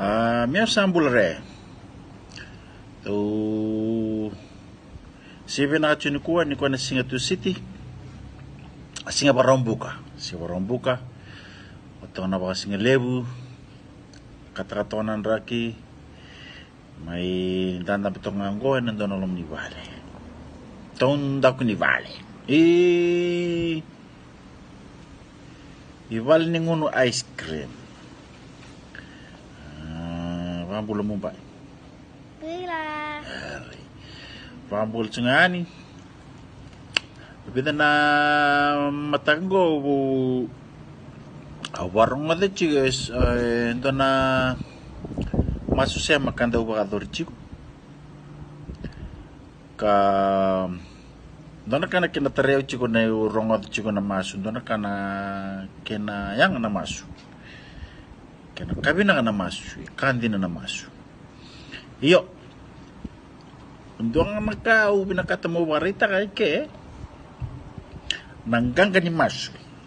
Mia sambulare. Tu sivena chunikuwa ni kwa na singa tu city. Singa barombuka. Singa barombuka. Otona ba singa lebu. Katakatona raki. May danda bitong ngo en nandun alom ni vale. Tonda ko ni vale. Ival ni ngono ice cream. Pambul mo ba? Pila. Pambul tsungani. Bida na matanggo warung ada chicos ito na masusya makanda ubakador chico ka dona kana kinatareo chico na urong chico na masu dona kana kina yang na masu kena kabina na masu kandi na masu iyo ndong makau binakata mo warita kay ke nanggang ni masu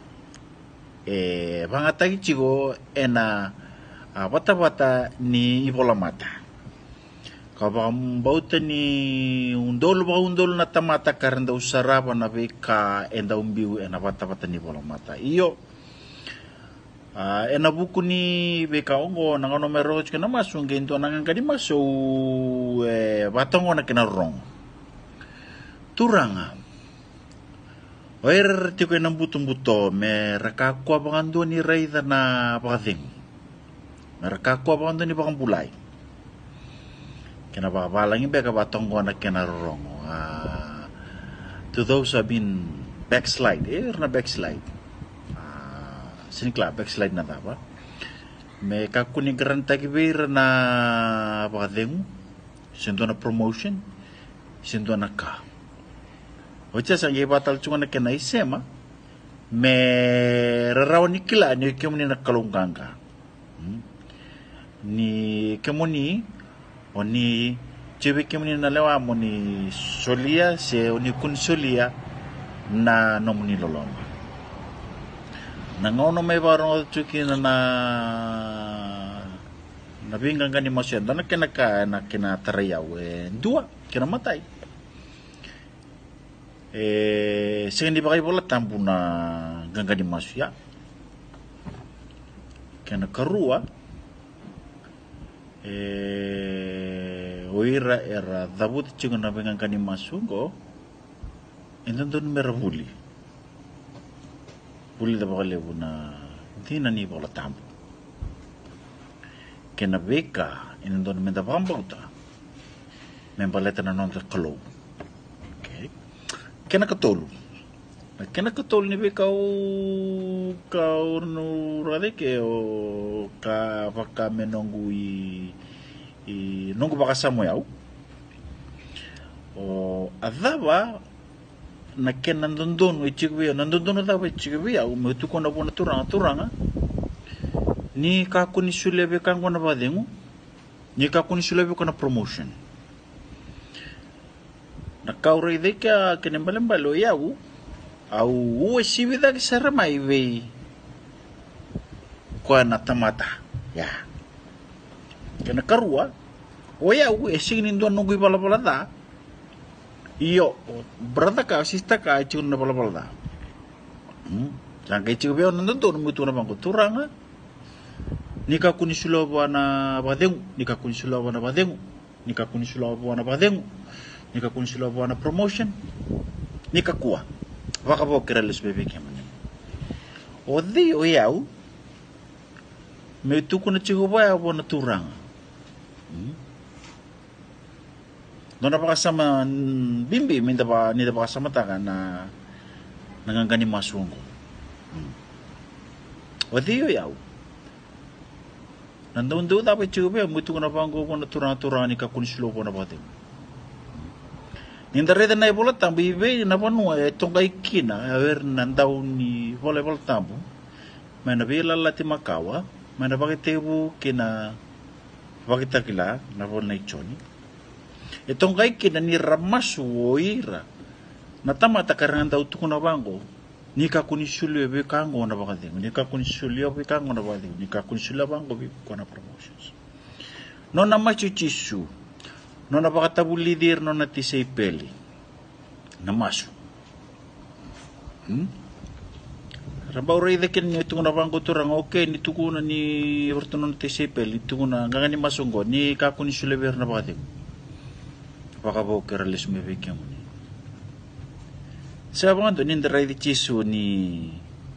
pangatagi chigo ena bata-bata ni ibola mata kabang bauta ni undol na tamata karenda usaraba na beka enda umbiu ena bata-bata ni ibola mata iyo ena buku ni beka ongo nangono mero chikana masu ngento nanganga di masu batongo na kinarong turanga oir tiko ena buto me rakakwa bangando ni raida na bakading me rakakwa bangando ni bakang bulay kena babalangin beka batongo na kinarong to those who have been backslide na backslide sinikla backslide na tapa me kakuni garanta kibir na bakadeng sinto na promotion sinto na ka ocha sang batal cuma na kena isema me raraw ni kila ni kemuni na kalungkanga ni kemuni oni cebe kemuni na lewa mo ni solia se oni kun solia na nomuni loloma nangono may barong chuki na nabingang gani masya dana kena tarayaw dua kena matay sing di pakai bola tampu na gangga di masya kena karua oira era dabut chingo na gangga di masungo entendon merabuli buli da bakal lebu na dina ni bola tampu kena beka entendon menda bambauta membaleta na nonta kalau kena ketolu ni be kau no rade ke o ka baka menongu nongu baka samo yau o adaba na kena ndondonu ichigwe ndondonu adaba ichigwe yau metu kona bona turanga ni ka kuni sulebe kango na badengu ni ka kuni sulebe kona promotion na kaura ideka kenembalembalo yau au uwe sibida kisara maive kwa natamata ya kena karua o yau esing nindo nungui bala da iyo brada ka sista ka chun na bala da jangke chigo beo nando mutu na bangko turanga nika kuni sulobo na badengu nika kuni sulobo na badengu nika kuni sulobo na badengu nika kunsilo buana promotion nika kuwa waka bo kereles bebe kemane odi o yau me tu kuna chigo ba bona turanga dona pa kasama bimbi minda ba ni da pa kasama taka na nangangani masungo odi o yau nando dapat chigo ba mutu kuna pango bona turanga nika kunsilo bona batem Nindareda na bola tambu ibe na panu tongai kina awer nandau ni volleyball tambu mana bela lati makawa mana bagi tebu kina bagi takila na bola na ichoni tongai kina ni ramasu oira na tamata karanga dau tukuna bango ni ka kuni shulu be kango na bagi ni ka kuni shulu be kango na bagi ni ka kuni shulu bango be kona promotions nona machuchisu, nona pakatabulidir, nona tiseipeli, namasu. Rabau rei kin ni tunguna bangko turang oke ni tukuna ni bertunon tiseipeli, tunguna ngangani masunggo ni kakuni suleber na bakati. Pakabau keralis mebekemu ni. Sa bangan to ni ndrai di chisu ni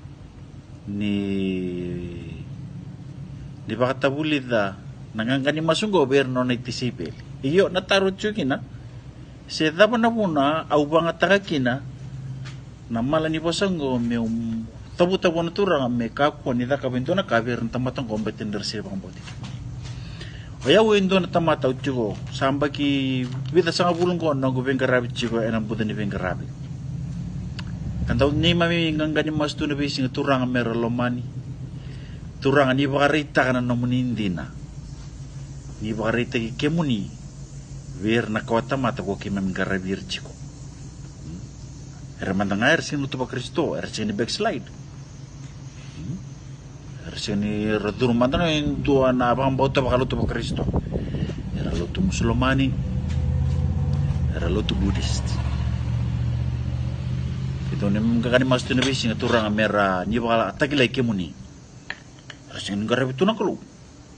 bakatabulida nangangani masunggo ber no naitisipel iyo natarot chukina se daba na muna au banga takakina na mala ni pasango me tabu na turang me kako ni da kabento na kaber tamatang kompetin derse bang boti oya wendo na tamata uchugo samba ki bida sanga bulong ko na gubeng karabi chigo enang buda ni beng karabi kantaw ni mami ngangani mastu na bising turang meralomani turang ni bakarita kana namunindi na ni bakarita ki kemuni ver na kawata mata ko kimem garabir chiko remandang air sin luto pa Kristo er sin backslide er sin radur mandang en dua na bang bauta pa luto pa Kristo era luto musulmani era luto buddhist ito ni mga mastu na bising turang mera ni bakala atagilay kemuni Rasing garab itu nak lu.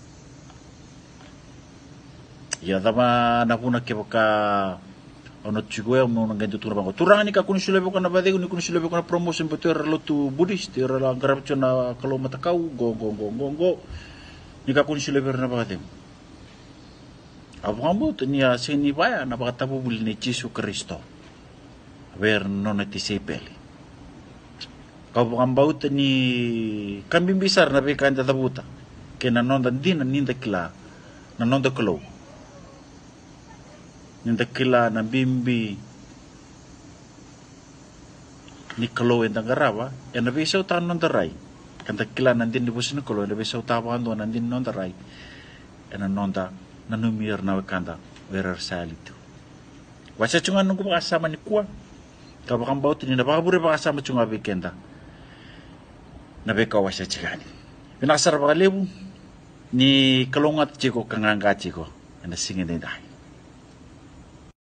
Ya tama napuna ke baka ono chigo ya mo ngandu turang bango. Turang ni ka kun sule baka na bade kun sule baka na promotion betul lo tu Buddhist la garab chona kalau mata kau go. Ni ka kun sule berna bade. Abu ambo ni ya sini baya na baka tabu buli ni Yesus Kristo. Ver non ti sepeli. Kau bukan baut ni kambing besar na bekan tatabuta kena nonda din ninda kila na nonda kelo ninda kila na bimbi ni kelo en tangarawa en na besau ta nonda rai kanta kila nandin di busin kelo na besau ta pando nandin nonda rai en na nonda na numir na kanda werar salitu wasa cungan nunggu pakasama ni kuwa kau bukan baut ni na pakabure pakasama cunga bekenda na beka wasa chigani pinakasar bakalebu ni kalongat chiko kanganga chiko and singing dai